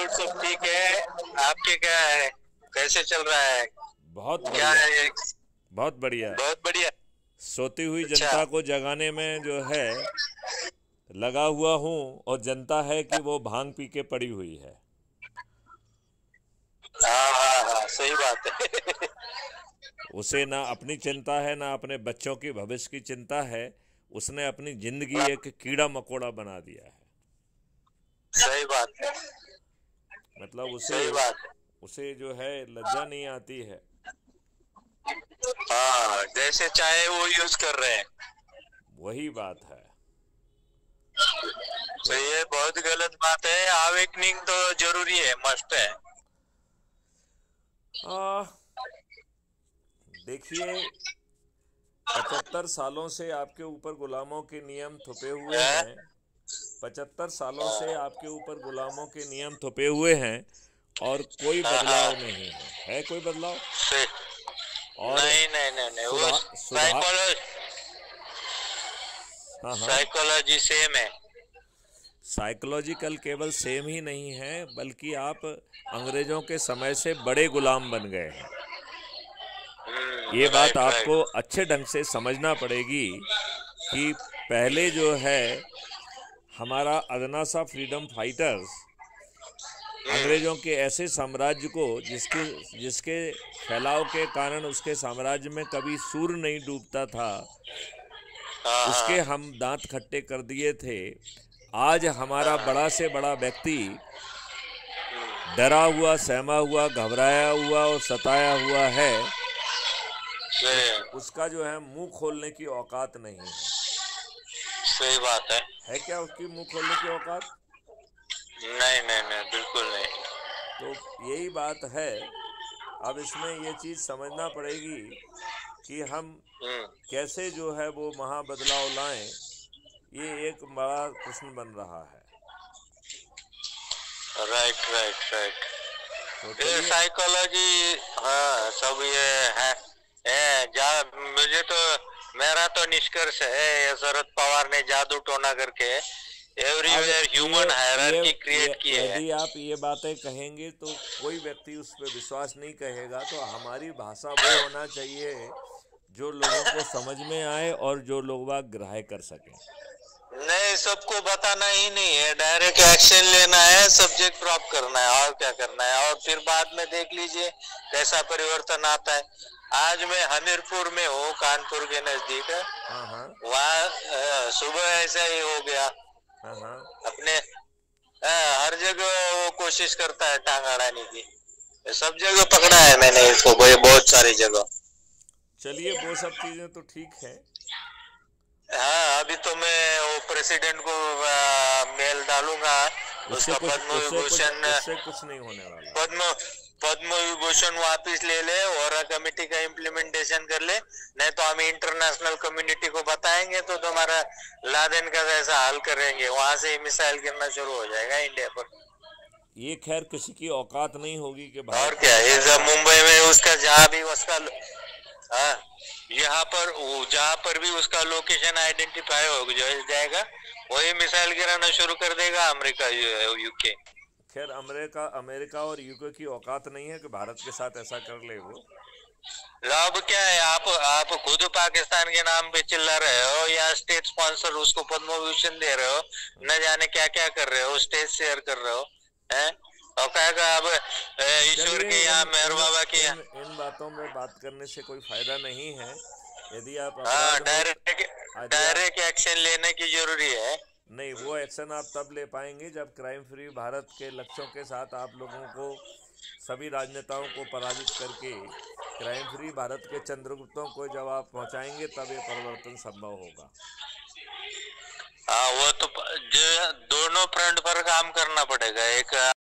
सब ठीक है। आपके क्या है, कैसे चल रहा है? बहुत क्या बढ़िया। है? बहुत बढ़िया। बहुत बढ़िया। सोती हुई अच्छा। जनता को जगाने में जो है लगा हुआ हूँ, और जनता है कि वो भांग पी के पड़ी हुई है। हाँ हाँ हाँ, सही बात है। उसे ना अपनी चिंता है, ना अपने बच्चों की भविष्य की चिंता है। उसने अपनी जिंदगी एक कीड़ा मकोड़ा बना दिया है। सही बात है। मतलब उसे सही बात है। उसे जो है लज्जा नहीं आती है। हाँ, जैसे चाहे वो यूज कर रहे हैं। वही बात है। तो तो ये बहुत गलत बात है। अवेकनिंग तो जरूरी है, मस्ट है। आ, देखिए, 75 सालों से आपके ऊपर गुलामों के नियम थोपे हुए हैं? हैं। 75 सालों से हाँ आपके ऊपर गुलामों के नियम थोपे हुए हैं, और कोई हाँ बदलाव हाँ, नहीं है कोई बदलाव। सही। और नहीं नहीं नहीं नहीं, वो सुधार सुधार। हाँ हाँ। साइकोलॉजी सेम है। साइकोलॉजिकल केवल सेम ही नहीं है, बल्कि आप अंग्रेजों के समय से बड़े गुलाम बन गए हैं। ये बात राइट आपको राइट। अच्छे ढंग से समझना पड़ेगी कि पहले जो है हमारा अदना सा फ्रीडम फाइटर्स अंग्रेजों के ऐसे साम्राज्य को, जिसके जिसके फैलाव के कारण उसके साम्राज्य में कभी सूर्य नहीं डूबता था, हाँ उसके हाँ। हम दांत खट्टे कर दिए थे। आज हमारा बड़ा से बड़ा व्यक्ति डरा हुआ, सहमा हुआ, घबराया हुआ और सताया हुआ है। सही। उसका जो है मुंह खोलने की औकात नहीं है। सही बात है। है क्या उसकी मुंह खोलने की औकात? नहीं नहीं नहीं, बिल्कुल नहीं। तो यही बात है। अब इसमें ये चीज़ समझना पड़ेगी कि हम हम्म। कैसे जो है वो महा बदलाव लाएं। ये एक बड़ा प्रश्न बन रहा है। Right right right. तो ये चलिए। साइकोलॉजी, हाँ सब ये है जा। मुझे तो, मेरा तो निष्कर्ष है, ये शरद पवार ने जादू टोना करके अब एवरीवेयर ये ह्यूमन ये हायरार्की ये क्रिएट की है। यदि आप ये बातें कहेंगे तो कोई व्यक्ति उस पर विश्वास नहीं कहेगा। तो हमारी भाषा वो होना चाहिए जो लोगों को समझ में आए और जो लोग बाग ग्रहण कर सकें। नहीं, सबको बताना ही नहीं है, डायरेक्ट एक्शन लेना है, सब्जेक्ट ड्रॉप करना है, और क्या करना है, और फिर बाद में देख लीजिए कैसा परिवर्तन आता है। आज मैं हमीरपुर में हूँ, कानपुर के नजदीक है। हाँ हाँ वहाँ सुबह ऐसा ही हो गया। हाँ हाँ। अपने हर जगह वो कोशिश करता है टांग अड़ाने की। सब जगह पकड़ा है मैंने इसको, बहुत सारी जगह। चलिए, वो सब चीज़ें तो ठीक है। हाँ, अभी तो मैं वो प्रेसिडेंट को मेल डालूंगा। उससे उसका कुछ पद्म उससे कुछ विभूषण, उससे कुछ नहीं होने वाला। पद्म पद्म विभूषण वापिस ले ले और कमेटी का इम्प्लीमेंटेशन कर ले। नहीं तो हम इंटरनेशनल कम्युनिटी को बताएंगे, तो तुम्हारा लादेन का जैसा हाल करेंगे, वहां से मिसाइल गिरना शुरू हो जाएगा इंडिया पर। ये खैर किसी की औकात नहीं होगी कि और भारत को क्या, ये बचाएगा। जब मुंबई में उसका जहाँ भी उसका, हाँ, यहाँ पर जहाँ पर भी उसका लोकेशन आइडेंटिफाई हो जाएगा, वही मिसाइल गिराना शुरू कर देगा अमेरिका, यूके। खैर, अमेरिका अमेरिका और यूके की औकात नहीं है कि भारत के साथ ऐसा कर ले वो। अब क्या है, आप खुद पाकिस्तान के नाम पे चिल्ला रहे हो, या स्टेट स्पॉन्सर उसको पद्म विभूषण दे रहे हो, न जाने क्या क्या कर रहे हो, स्टेज शेयर कर रहे हो, हैं? और क्या अब ईश्वर चलिए, के यहाँ, इन मेहर इन बाबा के यहाँ। इन इन बातों में बात करने से कोई फायदा नहीं है। यदि आप हाँ, अपराध मुक्त डायरेक्ट यदि आप डायरेक्ट एक्शन लेने की जरूरी है। नहीं, वो एक्शन आप तब ले पाएंगे जब क्राइम फ्री भारत के लक्ष्यों के साथ आप लोगों को, सभी राजनेताओं को पराजित करके क्राइम फ्री भारत के चंद्रगुप्तों को जब आप पहुंचाएंगे, तब ये परिवर्तन संभव होगा। हाँ, वो तो जो दोनों फ्रंट पर काम करना पड़ेगा। एक